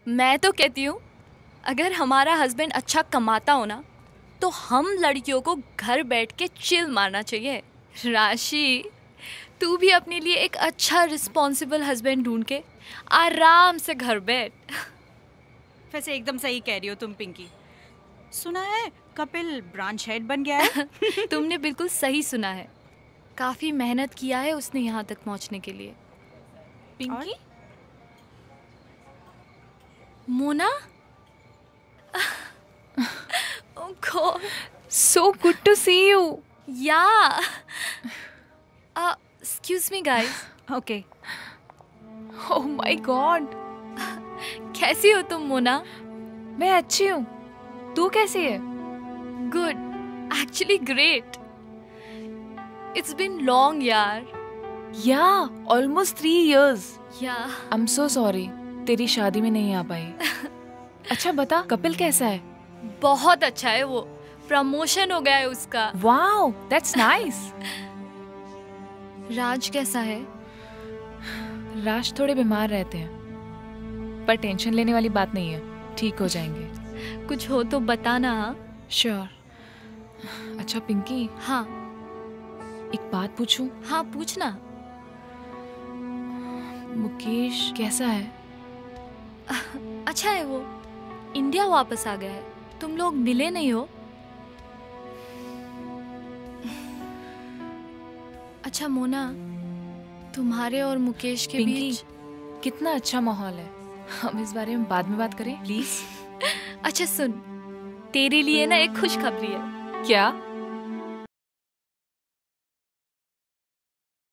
मैं तो कहती हूँ अगर हमारा हस्बैंड अच्छा कमाता हो ना तो हम लड़कियों को घर बैठ के चिल मारना चाहिए। राशि, तू भी अपने लिए एक अच्छा रिस्पॉन्सिबल हस्बैंड ढूंढ के आराम से घर बैठ। वैसे एकदम सही कह रही हो तुम पिंकी। सुना है कपिल ब्रांच हेड बन गया है। तुमने बिल्कुल सही सुना है। काफी मेहनत किया है उसने यहाँ तक पहुँचने के लिए। Pinky? Mona? Oh God. So good to see you. Yeah. Excuse me guys. Okay. Oh my God. कैसी हो तुम मोना? मैं अच्छी हूँ। तू कैसी है? Good. Actually great. It's been long यार. Yeah, almost 3 years. Yeah. I'm so sorry. तेरी शादी में नहीं आ पाई। अच्छा बता, कपिल कैसा है? बहुत अच्छा है वो। प्रमोशन हो गया है उसका। Wow, that's nice. राज कैसा है? राज थोड़े बीमार रहते हैं, पर टेंशन लेने वाली बात नहीं है, ठीक हो जाएंगे। कुछ हो तो बताना। हाँ श्योर। अच्छा पिंकी। हाँ एक बात पूछूं? हाँ पूछना। मुकेश कैसा है? अच्छा है वो। इंडिया वापस आ गया है। तुम लोग मिले नहीं हो? अच्छा मोना, तुम्हारे और मुकेश के बीच कितना अच्छा माहौल है। हम इस बारे में बाद में बात करें प्लीज। अच्छा सुन, तेरे लिए ना एक खुशखबरी है। क्या?